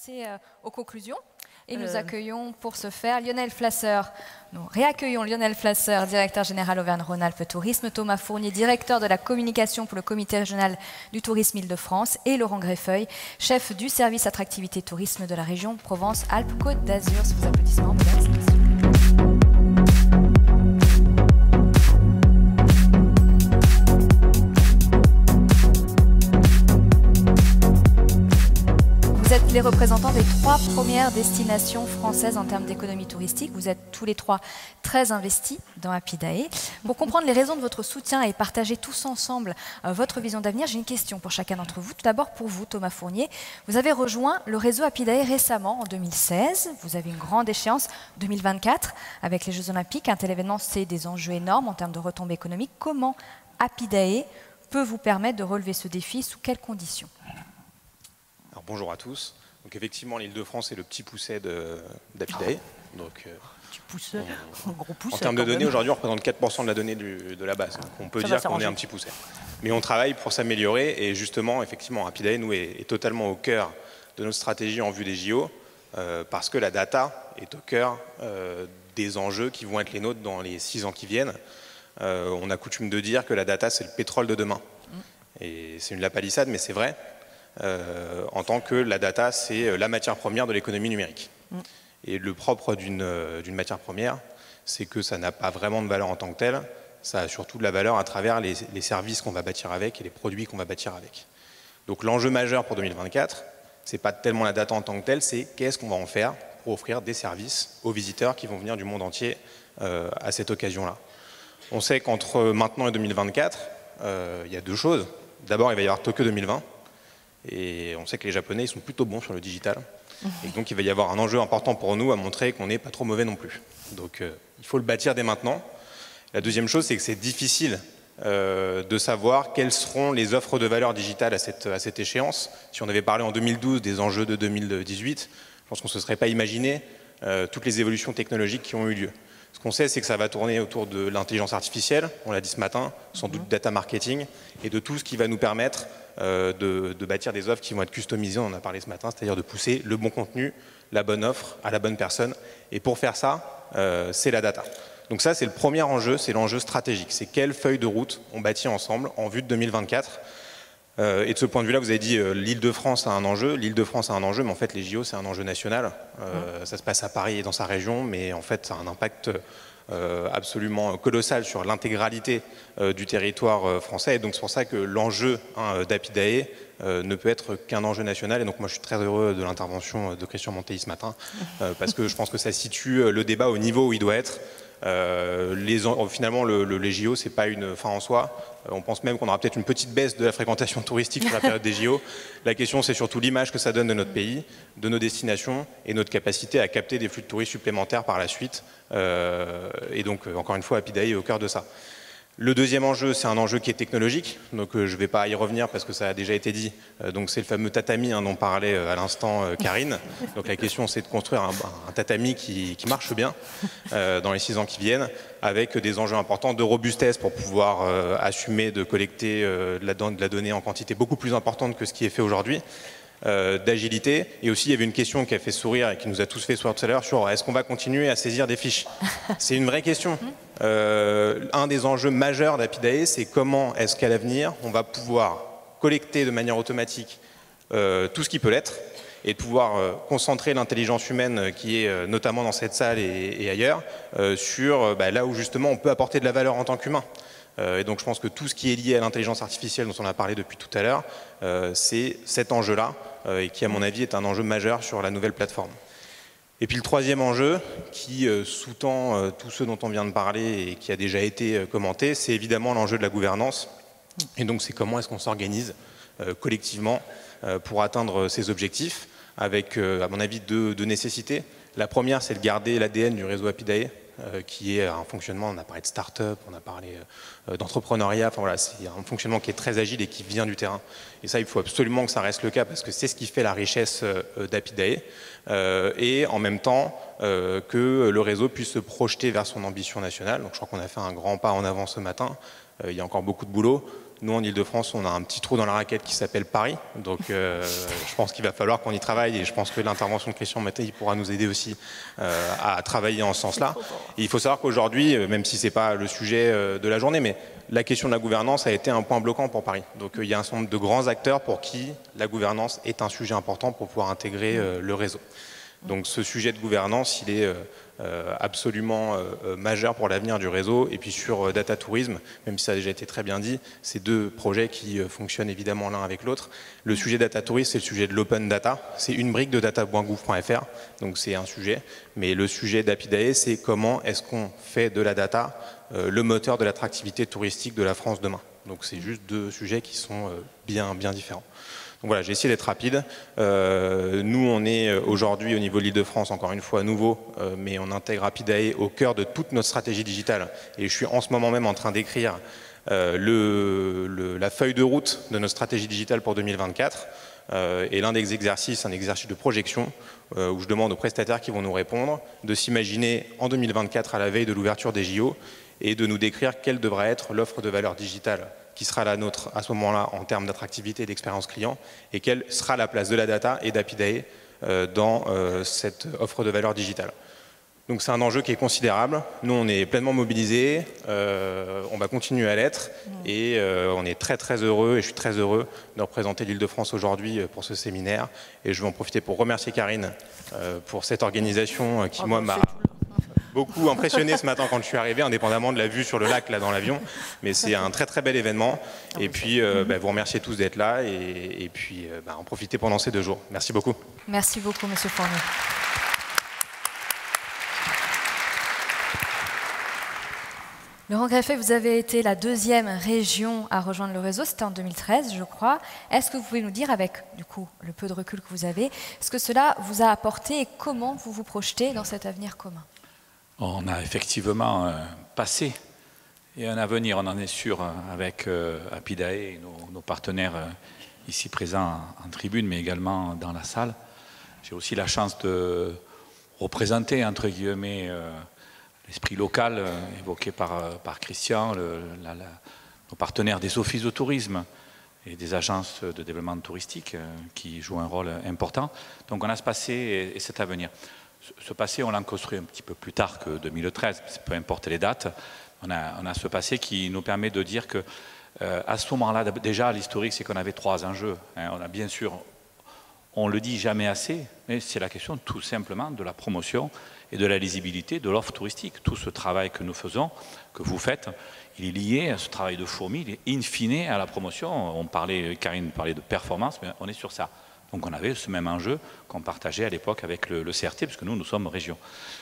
passer aux conclusions. Et nous accueillons pour ce faire Lionel Flasser. Nous réaccueillons Lionel Flasser, directeur général Auvergne-Rhône-Alpes Tourisme, Thomas Fournier, directeur de la communication pour le comité régional du tourisme Île-de-France, et Laurent Greffeuil, chef du service attractivité tourisme de la région Provence-Alpes-Côte d'Azur. Sous vos applaudissements, mesdames et messieurs. Vous êtes les représentants des 3 premières destinations françaises en termes d'économie touristique. Vous êtes tous les 3 très investis dans Apidae. Pour comprendre les raisons de votre soutien et partager tous ensemble votre vision d'avenir, j'ai une question pour chacun d'entre vous. Tout d'abord pour vous, Thomas Fournier. Vous avez rejoint le réseau Apidae récemment, en 2016. Vous avez une grande échéance, 2024, avec les Jeux Olympiques. Un tel événement, c'est des enjeux énormes en termes de retombées économiques. Comment Apidae peut vous permettre de relever ce défi? Sous quelles conditions? Alors, bonjour à tous. Donc effectivement, l'Île-de-France est le petit pousset d'Apidae. Petit pousset, un gros pousset. En termes de données, aujourd'hui, on représente 4% de la donnée de la base. Donc on peut dire qu'on est un petit pousset. Mais on travaille pour s'améliorer et justement, effectivement, Apidae, nous, est totalement au cœur de notre stratégie en vue des JO parce que la data est au cœur des enjeux qui vont être les nôtres dans les 6 ans qui viennent. On a coutume de dire que la data, c'est le pétrole de demain. Et c'est une lapalissade, mais c'est vrai. En tant que la data, c'est la matière première de l'économie numérique. Et le propre d'une matière première, c'est que ça n'a pas vraiment de valeur en tant que telle, ça a surtout de la valeur à travers les services qu'on va bâtir avec et les produits qu'on va bâtir avec. Donc l'enjeu majeur pour 2024, c'est pas tellement la data en tant que telle, c'est qu'est-ce qu'on va en faire pour offrir des services aux visiteurs qui vont venir du monde entier à cette occasion-là. On sait qu'entre maintenant et 2024, il y a 2 choses. D'abord, il va y avoir Tokyo 2020. Et on sait que les Japonais ils sont plutôt bons sur le digital. Et donc il va y avoir un enjeu important pour nous à montrer qu'on n'est pas trop mauvais non plus. Donc il faut le bâtir dès maintenant. La deuxième chose, c'est que c'est difficile de savoir quelles seront les offres de valeur digitale à cette échéance. Si on avait parlé en 2012 des enjeux de 2018, je pense qu'on ne se serait pas imaginé toutes les évolutions technologiques qui ont eu lieu. Ce qu'on sait, c'est que ça va tourner autour de l'intelligence artificielle, on l'a dit ce matin, sans doute data marketing, et de tout ce qui va nous permettre de bâtir des offres qui vont être customisées, on en a parlé ce matin, c'est-à-dire de pousser le bon contenu, la bonne offre à la bonne personne. Et pour faire ça, c'est la data. Donc ça, c'est le premier enjeu, c'est l'enjeu stratégique. C'est quelle feuille de route on bâtit ensemble en vue de 2024. Et de ce point de vue-là, vous avez dit l'Île-de-France a un enjeu. L'Île-de-France a un enjeu, mais en fait, les JO, c'est un enjeu national. Ça se passe à Paris et dans sa région, mais en fait, ça a un impact absolument colossal sur l'intégralité du territoire français. Et donc, c'est pour ça que l'enjeu d'Apidae ne peut être qu'un enjeu national. Et donc, moi, je suis très heureux de l'intervention de Christian Montelli ce matin, parce que je pense que ça situe le débat au niveau où il doit être. Finalement, les JO, c'est pas une fin en soi. On pense même qu'on aura peut-être une petite baisse de la fréquentation touristique sur la période des JO. La question, c'est surtout l'image que ça donne de notre pays, de nos destinations et notre capacité à capter des flux de touristes supplémentaires par la suite. Et donc, encore une fois, Apidae est au cœur de ça. Le deuxième enjeu, c'est un enjeu qui est technologique, donc je ne vais pas y revenir parce que ça a déjà été dit. Donc c'est le fameux tatami dont parlait à l'instant Karine. Donc la question, c'est de construire un tatami qui marche bien dans les 6 ans qui viennent, avec des enjeux importants de robustesse pour pouvoir assumer de collecter de la donnée en quantité beaucoup plus importante que ce qui est fait aujourd'hui. D'agilité, et aussi il y avait une question qui a fait sourire et qui nous a tous fait sourire tout à l'heure sur est-ce qu'on va continuer à saisir des fiches. C'est une vraie question. Un des enjeux majeurs d'Apidae, c'est comment est-ce qu'à l'avenir on va pouvoir collecter de manière automatique tout ce qui peut l'être et de pouvoir concentrer l'intelligence humaine qui est notamment dans cette salle et ailleurs sur là où justement on peut apporter de la valeur en tant qu'humain. Et donc je pense que tout ce qui est lié à l'intelligence artificielle dont on a parlé depuis tout à l'heure, c'est cet enjeu-là, et qui à mon avis est un enjeu majeur sur la nouvelle plateforme. Et puis le troisième enjeu, qui sous-tend tous ceux dont on vient de parler et qui a déjà été commenté, c'est évidemment l'enjeu de la gouvernance. Et donc c'est comment est-ce qu'on s'organise collectivement pour atteindre ces objectifs, avec à mon avis deux nécessités. La première, c'est de garder l'ADN du réseau Apidae, qui est un fonctionnement, on a parlé de start-up, on a parlé d'entrepreneuriat, enfin voilà, c'est un fonctionnement qui est très agile et qui vient du terrain. Et ça, il faut absolument que ça reste le cas parce que c'est ce qui fait la richesse d'Apidae, et en même temps que le réseau puisse se projeter vers son ambition nationale. Donc je crois qu'on a fait un grand pas en avant ce matin, il y a encore beaucoup de boulot. Nous, en Ile-de-France, on a un petit trou dans la raquette qui s'appelle Paris. Donc, je pense qu'il va falloir qu'on y travaille. Et je pense que l'intervention de Christian Mattei pourra nous aider aussi à travailler en ce sens-là. Et il faut savoir qu'aujourd'hui, même si ce n'est pas le sujet de la journée, mais la question de la gouvernance a été un point bloquant pour Paris. Donc, il y a un certain nombre de grands acteurs pour qui la gouvernance est un sujet important pour pouvoir intégrer le réseau. Donc, ce sujet de gouvernance, il est absolument majeur pour l'avenir du réseau. Et puis sur Data Tourisme, même si ça a déjà été très bien dit, c'est deux projets qui fonctionnent évidemment l'un avec l'autre. Le sujet Data Tourisme, c'est le sujet de l'open data. C'est une brique de data.gouv.fr, donc c'est un sujet. Mais le sujet d'Apidae, c'est comment est-ce qu'on fait de la data le moteur de l'attractivité touristique de la France demain. Donc c'est juste deux sujets qui sont bien différents. Donc voilà, j'ai essayé d'être rapide. Nous, on est aujourd'hui au niveau de l'Île-de-France, encore une fois, nouveau, mais on intègre Apidae au cœur de toute notre stratégie digitale. Et je suis en ce moment même en train d'écrire la feuille de route de notre stratégie digitale pour 2024. Et l'un des exercices, un exercice de projection, où je demande aux prestataires qui vont nous répondre de s'imaginer en 2024 à la veille de l'ouverture des JO et de nous décrire quelle devra être l'offre de valeur digitale qui sera la nôtre à ce moment-là en termes d'attractivité et d'expérience client, et quelle sera la place de la data et d'Apidae dans cette offre de valeur digitale. Donc c'est un enjeu qui est considérable. Nous, on est pleinement mobilisés, on va continuer à l'être, et on est très heureux, et je suis très heureux de représenter l'Île-de-France aujourd'hui pour ce séminaire. Et je vais en profiter pour remercier Karine pour cette organisation qui, moi, m'a beaucoup impressionné ce matin quand je suis arrivé, indépendamment de la vue sur le lac là dans l'avion. Mais c'est un très bel événement. Et puis, vous remerciez tous d'être là, et puis en profiter pendant ces 2 jours. Merci beaucoup. Merci beaucoup, Monsieur Fournier. Laurent Greffet, vous avez été la 2e région à rejoindre le réseau, c'était en 2013, je crois. Est-ce que vous pouvez nous dire, avec du coup le peu de recul que vous avez, ce que cela vous a apporté et comment vous vous projetez dans cet avenir commun? On a effectivement un passé et un avenir, on en est sûr, avec Apidae et nos partenaires ici présents en tribune, mais également dans la salle. J'ai aussi la chance de représenter, entre guillemets, l'esprit local évoqué par Christian, nos partenaires des offices de tourisme et des agences de développement touristique qui jouent un rôle important. Donc on a ce passé et cet avenir. Ce passé, on l'a construit un petit peu plus tard que 2013, peu importe les dates. On a ce passé qui nous permet de dire que à ce moment-là, déjà l'historique, c'est qu'on avait 3 enjeux. On a bien sûr, on le dit jamais assez, mais c'est la question tout simplement de la promotion et de la lisibilité de l'offre touristique. Tout ce travail que nous faisons, que vous faites, il est lié à ce travail de fourmi, il est in fine à la promotion. Karine parlait de performance, mais on est sur ça. Donc on avait ce même enjeu qu'on partageait à l'époque avec le CRT, puisque nous sommes région.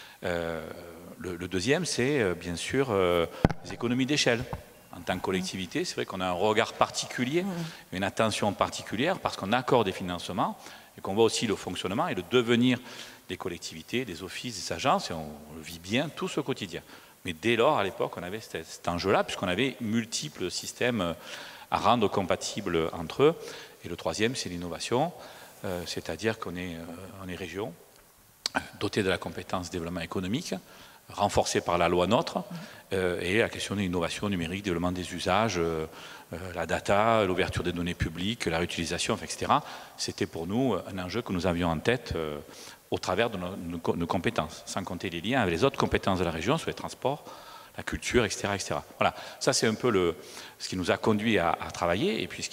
Le deuxième, c'est bien sûr les économies d'échelle. En tant que collectivité, c'est vrai qu'on a un regard particulier, une attention particulière, parce qu'on accorde des financements et qu'on voit aussi le fonctionnement et le devenir des collectivités, des offices, des agences, et on le vit bien tous au quotidien. Mais dès lors, à l'époque, on avait cet enjeu-là, puisqu'on avait multiples systèmes à rendre compatibles entre eux. Et le troisième, c'est l'innovation, c'est-à-dire qu'on est région, dotée de la compétence développement économique, renforcée par la loi NOTRe, et la question de l'innovation numérique, développement des usages, la data, l'ouverture des données publiques, la réutilisation, etc. C'était pour nous un enjeu que nous avions en tête au travers de nos compétences, sans compter les liens avec les autres compétences de la région sur les transports, la culture, etc. etc. Voilà, ça c'est un peu ce qui nous a conduit à travailler, et puis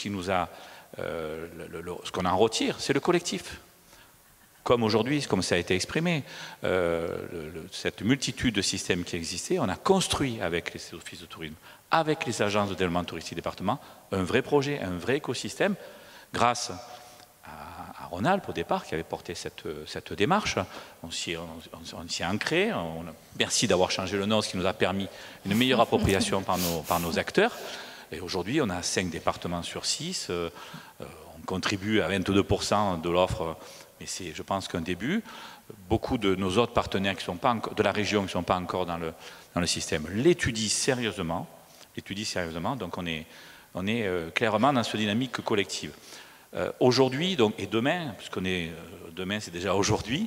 ce qu'on en retire, c'est le collectif. Comme aujourd'hui, comme ça a été exprimé, cette multitude de systèmes qui existaient, on a construit avec les offices de tourisme, avec les agences de développement touristique département, un vrai projet, un vrai écosystème, grâce à Ronald, au départ, qui avait porté cette démarche. On s'y est ancré. Merci d'avoir changé le nom, ce qui nous a permis une meilleure appropriation par nos acteurs. Et aujourd'hui, on a 5 départements sur 6. On contribue à 22% de l'offre, mais c'est, je pense, qu'un début. Beaucoup de nos autres partenaires qui sont pas encore, de la région qui ne sont pas encore dans le système l'étudient sérieusement. Donc on est clairement dans cette dynamique collective. Aujourd'hui, et demain, puisqu'on est demain, c'est déjà aujourd'hui,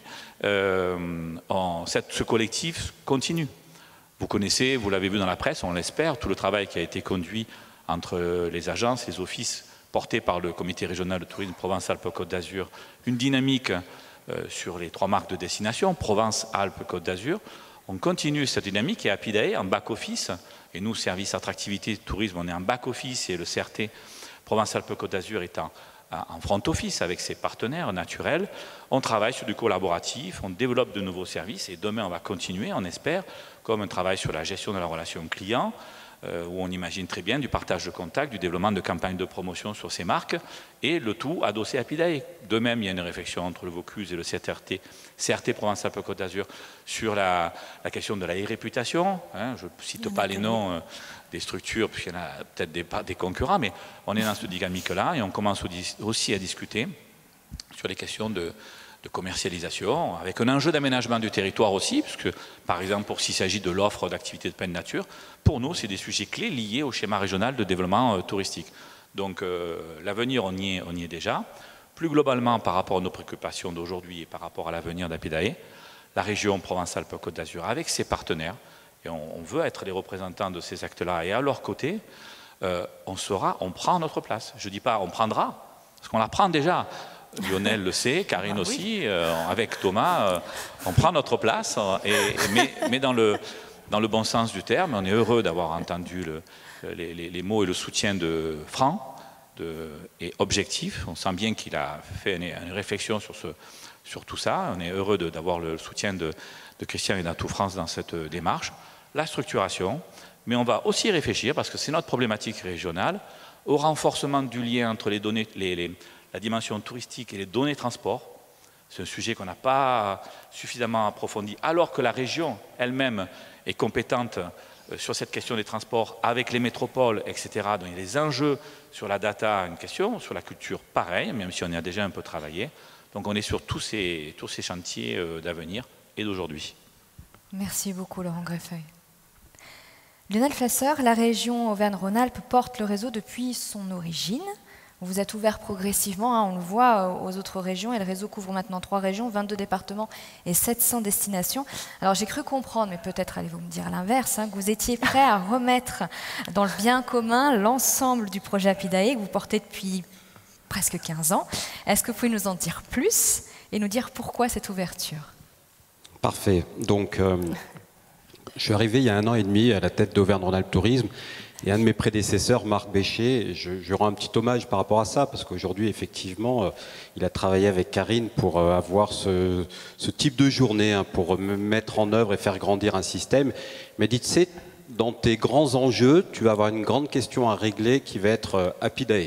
ce collectif continue. Vous connaissez, vous l'avez vu dans la presse, on l'espère, tout le travail qui a été conduit entre les agences, les offices portés par le comité régional de tourisme Provence-Alpes-Côte d'Azur, une dynamique sur les 3 marques de destination, Provence, Alpes, Côte d'Azur. On continue cette dynamique et Apidae en back-office, et nous, service attractivité tourisme, on est en back-office et le CRT Provence-Alpes-Côte d'Azur est en front-office avec ses partenaires naturels. On travaille sur du collaboratif, on développe de nouveaux services et demain on va continuer, on espère, comme un travail sur la gestion de la relation client, où on imagine très bien du partage de contacts, du développement de campagnes de promotion sur ces marques, et le tout adossé à Apidae. De même, il y a une réflexion entre le Vaucluse et le CRT Provence-Alpes-Côte d'Azur sur la question de la e-réputation. Je ne cite pas les noms des structures, puisqu'il y en a peut-être des concurrents, mais on est dans cette dynamique-là, et on commence aussi à discuter sur les questions de commercialisation, avec un enjeu d'aménagement du territoire aussi, parce que, par exemple, s'il s'agit de l'offre d'activités de pleine nature, pour nous, c'est des sujets clés liés au schéma régional de développement touristique. Donc, l'avenir, on y est déjà. Plus globalement, par rapport à nos préoccupations d'aujourd'hui et par rapport à l'avenir d'Apidae, la région Provence-Alpes-Côte d'Azur, avec ses partenaires, et on veut être les représentants de ces actes-là, et à leur côté, on prend notre place. Je ne dis pas on prendra, parce qu'on la prend déjà. Lionel le sait, Karine aussi, avec Thomas, on prend notre place, mais dans le bon sens du terme. On est heureux d'avoir entendu les mots et le soutien de Franck et objectif. On sent bien qu'il a fait une réflexion sur tout ça. On est heureux d'avoir le soutien de Christian et d'Atout France dans cette démarche. La structuration, mais on va aussi réfléchir, parce que c'est notre problématique régionale, au renforcement du lien entre les données, la dimension touristique et les données transport. C'est un sujet qu'on n'a pas suffisamment approfondi, alors que la région elle-même est compétente sur cette question des transports avec les métropoles, etc. Donc il y a des enjeux sur la data en question, sur la culture pareil, même si on y a déjà un peu travaillé. Donc on est sur tous ces chantiers d'avenir et d'aujourd'hui. Merci beaucoup Laurent Greffeuil. Lionel Flasseur, la région Auvergne-Rhône-Alpes porte le réseau depuis son origine. Vous êtes ouvert progressivement, on le voit, aux autres régions, et le réseau couvre maintenant 3 régions, 22 départements et 700 destinations. Alors j'ai cru comprendre, mais peut-être allez-vous me dire l'inverse, que vous étiez prêt à remettre dans le bien commun l'ensemble du projet Apidae que vous portez depuis presque 15 ans. Est-ce que vous pouvez nous en dire plus et nous dire pourquoi cette ouverture? Parfait. Donc, je suis arrivé il y a 1 an et demi à la tête d'Auvergne-Rhône-Alpes Tourisme. Et un de mes prédécesseurs, Marc Bécher, je rends un petit hommage par rapport à ça, parce qu'aujourd'hui, effectivement, il a travaillé avec Karine pour avoir ce type de journée, pour mettre en œuvre et faire grandir un système. Mais dites, c'est dans tes grands enjeux, tu vas avoir une grande question à régler qui va être Apidae.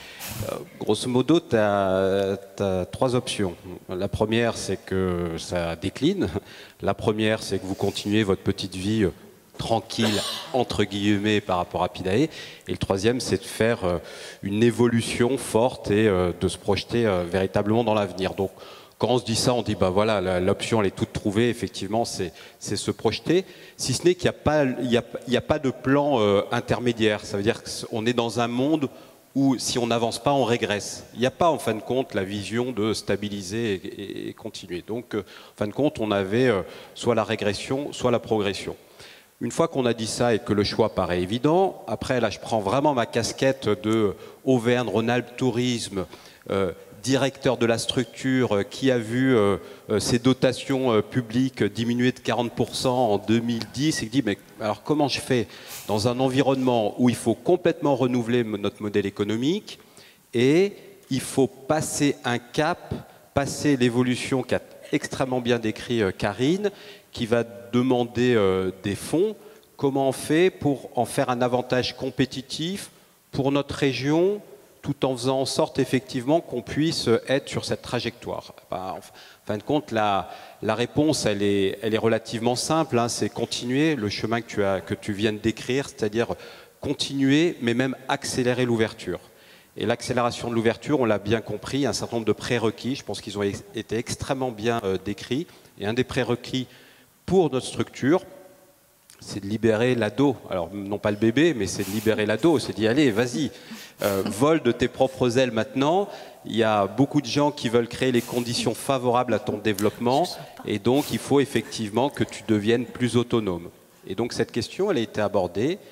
Grosso modo, tu as 3 options. La première, c'est que ça décline. La première, c'est que vous continuez votre petite vie tranquille, entre guillemets, par rapport à Apidae. Et le troisième, c'est de faire une évolution forte et de se projeter véritablement dans l'avenir. Donc, quand on se dit ça, on dit, bah voilà, l'option, elle est toute trouvée. Effectivement, c'est se projeter. Si ce n'est qu'il n'y a pas de plan intermédiaire. Ça veut dire qu'on est dans un monde où, si on n'avance pas, on régresse. Il n'y a pas, en fin de compte, la vision de stabiliser et continuer. Donc, en fin de compte, on avait soit la régression, soit la progression. Une fois qu'on a dit ça et que le choix paraît évident, après, là, je prends vraiment ma casquette de Auvergne-Rhône-Alpes Tourisme, directeur de la structure qui a vu ses dotations publiques diminuer de 40% en 2010 et qui dit, mais alors comment je fais dans un environnement où il faut complètement renouveler notre modèle économique et il faut passer un cap, passer l'évolution qu'a extrêmement bien décrit Karine, qui va demander des fonds. Comment on fait pour en faire un avantage compétitif pour notre région, tout en faisant en sorte effectivement qu'on puisse être sur cette trajectoire? En fin de compte, la réponse, elle est relativement simple. C'est continuer le chemin que tu viens de décrire, c'est-à-dire continuer, mais même accélérer l'ouverture. Et l'accélération de l'ouverture, on l'a bien compris, un certain nombre de prérequis, je pense qu'ils ont été extrêmement bien décrits. Et un des prérequis pour notre structure, c'est de libérer l'ado. Alors, non pas le bébé, mais c'est de libérer l'ado. C'est d'y aller, vas-y, vole de tes propres ailes maintenant. Il y a beaucoup de gens qui veulent créer les conditions favorables à ton développement. Et donc, il faut effectivement que tu deviennes plus autonome. Et donc, cette question, elle a été abordée.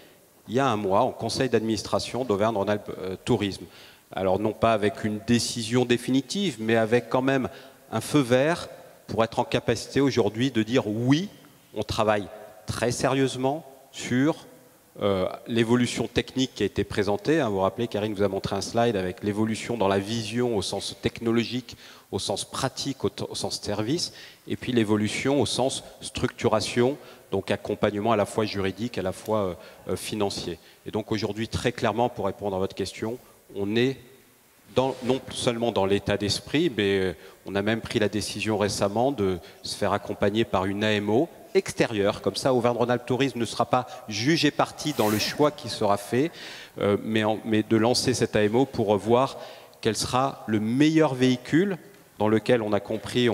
il y a un mois, au conseil d'administration d'Auvergne-Rhône-Alpes Tourisme. Alors non pas avec une décision définitive, mais avec quand même un feu vert pour être en capacité aujourd'hui de dire oui, on travaille très sérieusement sur l'évolution technique qui a été présentée. Vous vous rappelez, Karine vous a montré un slide avec l'évolution dans la vision au sens technologique, au sens pratique, au sens service, et puis l'évolution au sens structuration, donc accompagnement à la fois juridique, à la fois financier. Et donc aujourd'hui, très clairement, pour répondre à votre question, on est non seulement dans l'état d'esprit, mais on a même pris la décision récemment de se faire accompagner par une AMO extérieure. Comme ça, Auvergne-Rhône-Alpes Tourisme ne sera pas jugé parti dans le choix qui sera fait, mais de lancer cette AMO pour voir quel sera le meilleur véhicule dans lequel on a compris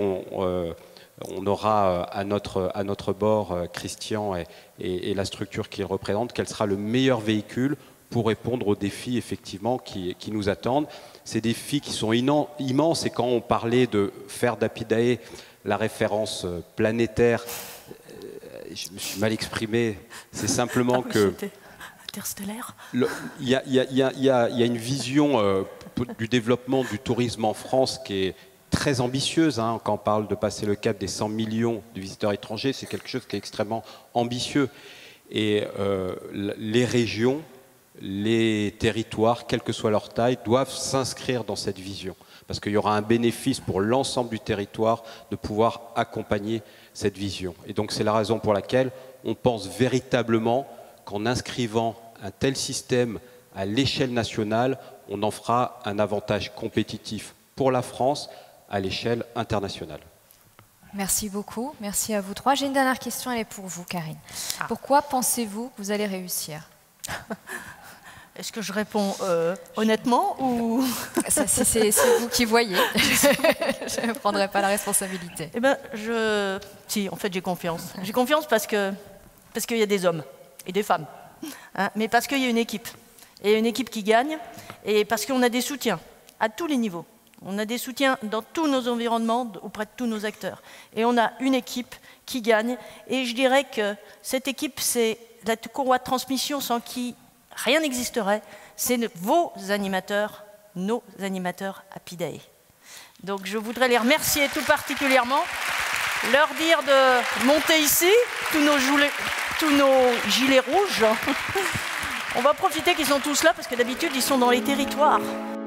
on aura à notre bord Christian et la structure qu'il représente, quel sera le meilleur véhicule pour répondre aux défis effectivement qui nous attendent. Ces défis qui sont immenses, et quand on parlait de faire d'Apidae la référence planétaire, je me suis mal exprimé, c'est simplement que interstellaire. Il y a une vision du développement du tourisme en France qui est très ambitieuse. Quand on parle de passer le cap des 100 millions de visiteurs étrangers, c'est quelque chose qui est extrêmement ambitieux. Et les régions, les territoires, quelle que soit leur taille, doivent s'inscrire dans cette vision. Parce qu'il y aura un bénéfice pour l'ensemble du territoire de pouvoir accompagner cette vision. Et donc c'est la raison pour laquelle on pense véritablement qu'en inscrivant un tel système à l'échelle nationale, on en fera un avantage compétitif pour la France à l'échelle internationale. Merci beaucoup, merci à vous trois. J'ai une dernière question, elle est pour vous, Karine. Pourquoi pensez-vous que vous allez réussir? Est-ce que je réponds honnêtement ou... C'est vous qui voyez. Je ne prendrai pas la responsabilité. Eh ben, si, en fait, j'ai confiance. J'ai confiance parce qu'il y a des hommes et des femmes. Mais parce qu'il y a une équipe. Et une équipe qui gagne. Et parce qu'on a des soutiens à tous les niveaux. On a des soutiens dans tous nos environnements, auprès de tous nos acteurs. Et on a une équipe qui gagne. Et je dirais que cette équipe, c'est la courroie de transmission sans qui rien n'existerait. C'est vos animateurs, nos animateurs Apidae. Donc je voudrais les remercier tout particulièrement, leur dire de monter ici, tous nos gilets rouges. On va profiter qu'ils sont tous là parce que d'habitude ils sont dans les territoires.